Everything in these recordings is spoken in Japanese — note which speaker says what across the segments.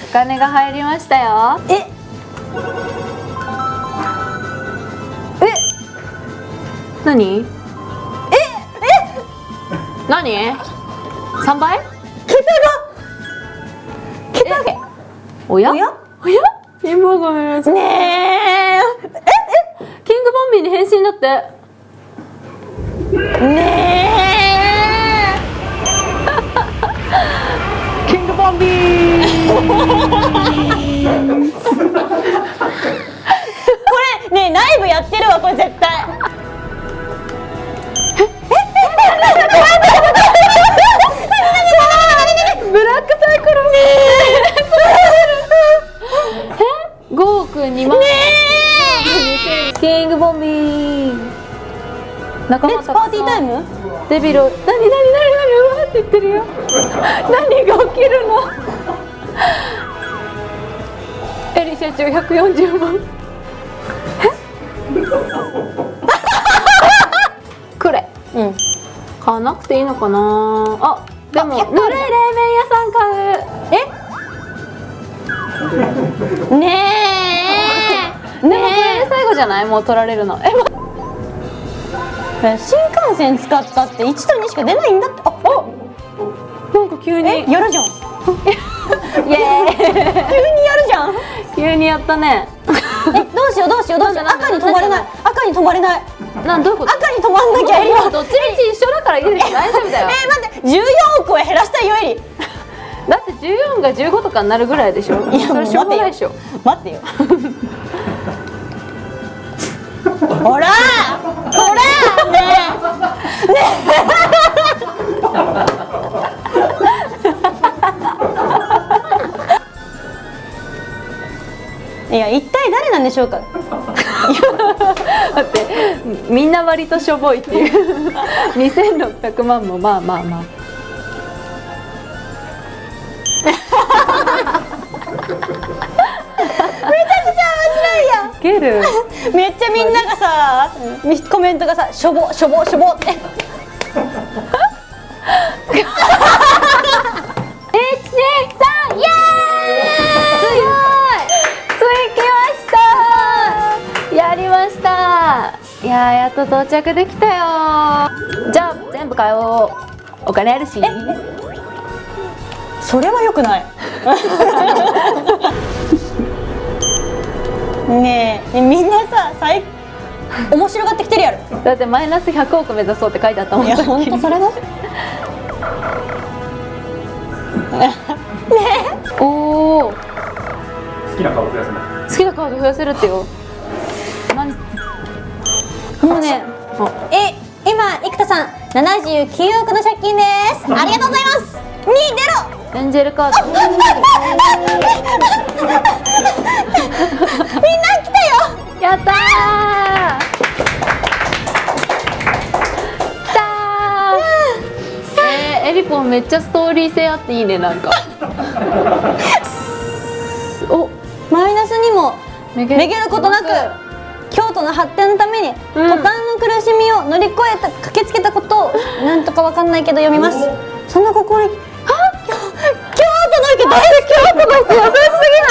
Speaker 1: お金が入りましたよ。何？何？3倍？桁がおや？貧乏神ですねえ。キングボンビーに変身だってねえ。キングボンビー
Speaker 2: これね、内部やってるわ、これ絶対。
Speaker 1: ブラックサイクル5億2万キングボンビー仲間
Speaker 2: パーティータイム
Speaker 1: デビル。何うわって言ってるよ。何が起きるの？エリ社長140万。くれ。買わなくていいのかなあ。でもぬるい冷麺屋さん買う。
Speaker 2: ねえ。
Speaker 1: でもこれで最後じゃない？もう取られるの。
Speaker 2: 新幹線使ったって1と2しか出ないんだって。
Speaker 1: なんか急に
Speaker 2: やるじゃん。
Speaker 1: イエーイ。
Speaker 2: 急にやるじゃん。
Speaker 1: 急にやったね。
Speaker 2: どうしよう。赤に止まれない。
Speaker 1: どういうこと？
Speaker 2: 赤に止まんなきゃいいわ。
Speaker 1: どっちみち一緒だからいいです。大丈夫だよ。
Speaker 2: 待って、14億は減らしたいよ、エリ。
Speaker 1: だって14が15とかになるぐらいでしょ。いや、それしょうがないでしょ。
Speaker 2: 待ってよ。ほらねえ。いや、一体誰なんでしょうか。
Speaker 1: だってみんな割としょぼいっていう。2600万もまあ。めちゃくち
Speaker 2: ゃ面白いやん。
Speaker 1: ウケる。
Speaker 2: めっちゃみんながさ、コメントがさ、しょぼって。1、2、3、イエーイ。
Speaker 1: やりました。いややっと到着できたよ。じゃあ全部買おう。お金あるし。
Speaker 2: それは良くない。ねえ、みんなさ、面白がってきてるやろ。
Speaker 1: だってマイナス100億目指そうって書いてあったもん。
Speaker 2: いや、本当それだ。ね
Speaker 1: おお。
Speaker 3: 好きなカード増やせない。
Speaker 1: 好きなカード増やせるってよ。
Speaker 2: もうね、今生田さん79億の借金です。ありがとうございます。2出ろ。
Speaker 1: エンジェルカード。
Speaker 2: みんな来たよ。
Speaker 1: やったー。来たー。エリポンめっちゃストーリー性あっていいね、なんか。お、
Speaker 2: マイナスにもめげることなく京都の発展のために途端の苦しみを乗り越えた駆けつけたことをなんとかわかんないけど読みます。その心に京都の人大好き。京都の人優しすぎない？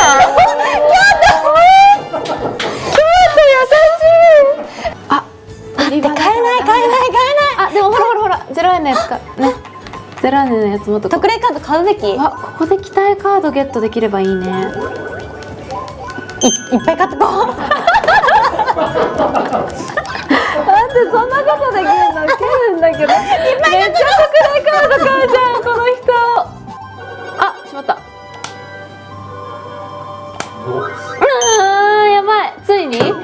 Speaker 2: 京都優しい。待って、買えない。
Speaker 1: あ、でもほら0円のやつかね。0円のやつもっと
Speaker 2: 特例カード買うべき。
Speaker 1: ここで期待カードゲットできればいいね。
Speaker 2: いっぱい買ってこう。
Speaker 1: なんでそんなことできるの？ウケるんだけど。めっちゃ特例カード買うじゃん、この人。あ、しまった。やばい。ついに生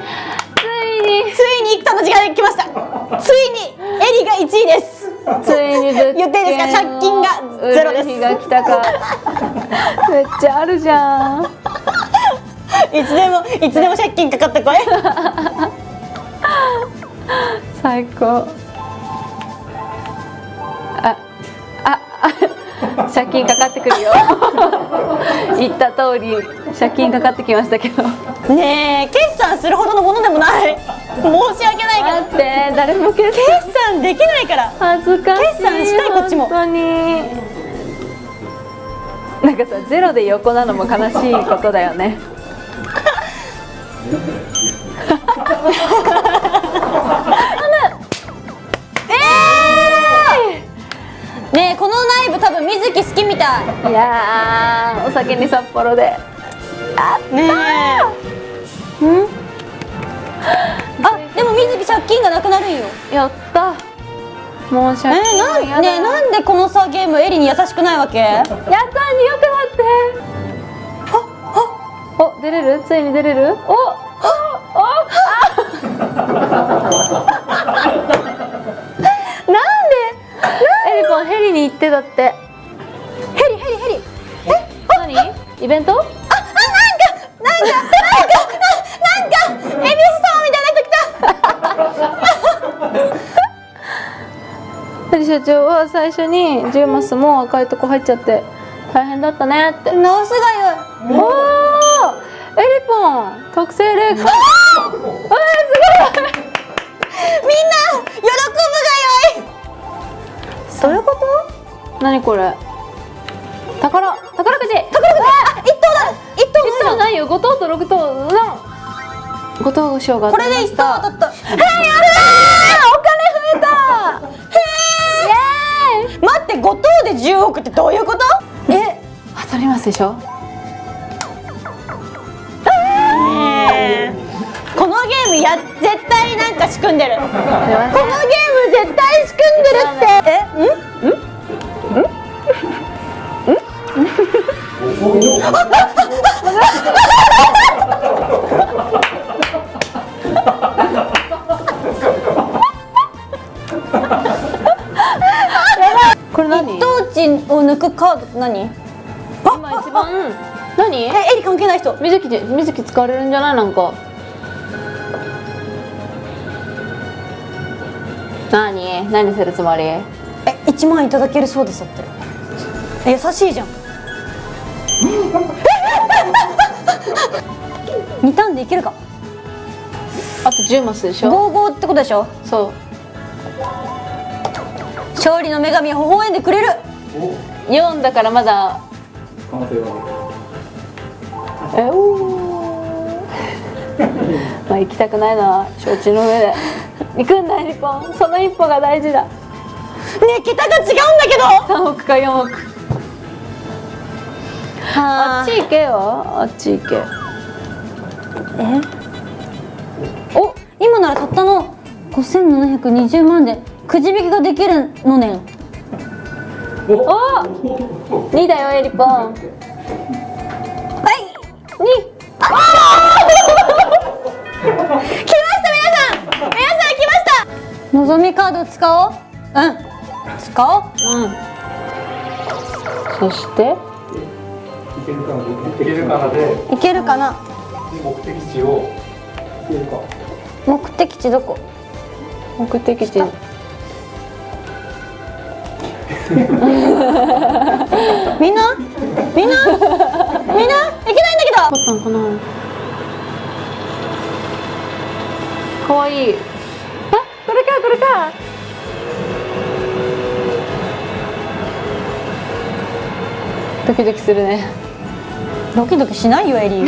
Speaker 1: ついに
Speaker 2: 言っていいですか？借金がゼロです。
Speaker 1: 日が来たか。めっちゃあるじゃん。
Speaker 2: いつでも借金かかってこい。
Speaker 1: 最高。借金かかってくるよ。言った通り借金かかってきましたけど。
Speaker 2: ねえ、決算するほどのものでもない。申し訳ないけど。
Speaker 1: 待って、誰も決
Speaker 2: 算できないから。
Speaker 1: 恥ずかしい。
Speaker 2: 決算したい、こっちも。
Speaker 1: 本当に。 なんかさ、ゼロで横なのも悲しいことだよね。
Speaker 2: ねえ、このナイブ多分水木好きみたい。
Speaker 1: いやー、お酒に札幌で。
Speaker 2: ねえ。あ、でも水木借金がなくなるんよ。
Speaker 1: やった。もう借金は嫌だ。
Speaker 2: ねえ、なんでこのさゲームエリに優しくないわけ？
Speaker 1: やったー、によくなって。お、出れる？ついに出れる？エリポンヘリに行ってだって。
Speaker 2: ヘリ。
Speaker 1: 何？イベント？
Speaker 2: なんかエビス様みたいな人来た。
Speaker 1: ヘリ社長は最初に10マスも赤いとこ入っちゃって大変だったねって。
Speaker 2: 直すがよい。
Speaker 1: おお、エリポン特製霊感。すごい。
Speaker 2: みんな喜ぶがよい。どういうこと？
Speaker 1: 何これ？宝くじ。
Speaker 2: あ、一等だ。一等
Speaker 1: 1等ないよ。5等と6等。5等賞が当
Speaker 2: これで一等
Speaker 1: たりました。
Speaker 2: 当たった。
Speaker 1: お金増えた。イエーイ。
Speaker 2: 待って、5等で10億ってどういうこと？
Speaker 1: 当たりますでしょ。
Speaker 2: このゲーム絶対なんか仕組んでる。このゲーム絶対仕組んでるって。
Speaker 1: これ何？
Speaker 2: 一等地を抜くカードって何？
Speaker 1: 今一番何？
Speaker 2: エリ関係ない人。
Speaker 1: 水木使われるんじゃない？なんか何するつもり
Speaker 2: 1万いただけるそうですって。優しいじゃん。2ターンでいけるか。
Speaker 1: あと10マスでしょ。
Speaker 2: 55ってことでしょ。
Speaker 1: そう。
Speaker 2: 勝利の女神は微笑んでくれる。
Speaker 1: 4だからまだ
Speaker 3: 可能性は
Speaker 1: まあ行きたくないのは承知の上で行くんだ。日本その一歩が大事だ。
Speaker 2: ねえ、桁が違うんだけど。
Speaker 1: 3億か4億。あっち行けよ。あっち行け。
Speaker 2: お、今ならたったの5720万でくじ引きができるのねん。
Speaker 1: お2だよエリポン。
Speaker 2: はい、
Speaker 1: 2。
Speaker 2: 来ました皆さん来ました。のぞみカード使おう。使おう。
Speaker 1: そして
Speaker 3: いけるかなで
Speaker 2: いけるかな。
Speaker 3: 目的地をいけるか。
Speaker 2: 目的地どこ？
Speaker 1: 目的地。
Speaker 2: みんないけないんだけど。
Speaker 1: あったのかな。かわいい。あ、これか。ドキドキするね。
Speaker 2: ドキドキしないよエリー。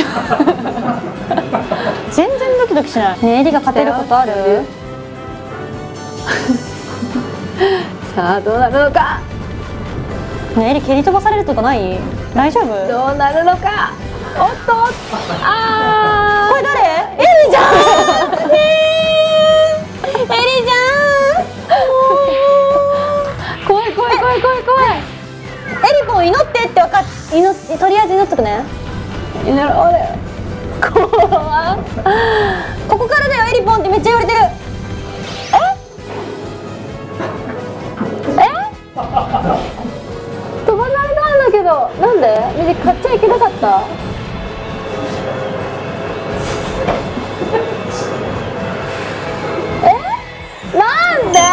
Speaker 2: 全然ドキドキしない。ねえ、エリが勝てることある？
Speaker 1: さあどうなるのか。
Speaker 2: ねえ、エリ蹴り飛ばされるとかない？大丈夫？
Speaker 1: どうなるのか。おっと。ああ。
Speaker 2: これ誰？エリじゃん。エリじゃん。
Speaker 1: 怖い。
Speaker 2: エリポン祈ってってとりあえず祈っとくね。
Speaker 1: こ
Speaker 2: こからだよエリポンってめっちゃ言われてる。
Speaker 1: 飛ばされたんだけど、なんで？水木買っちゃいけなかった？なんで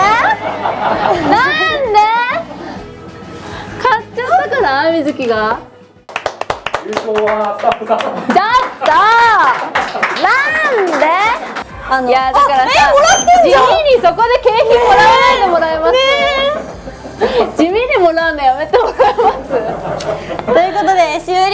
Speaker 1: 買っちゃったかな、水木が。
Speaker 3: 優勝はスタッフさん。
Speaker 1: ちょっとなんで？いやだからさ、
Speaker 2: もらってんじゃん。
Speaker 1: 地味にそこで景品もらわないでもらえます？地味にもらうのやめてもらえます？
Speaker 2: ということで終了。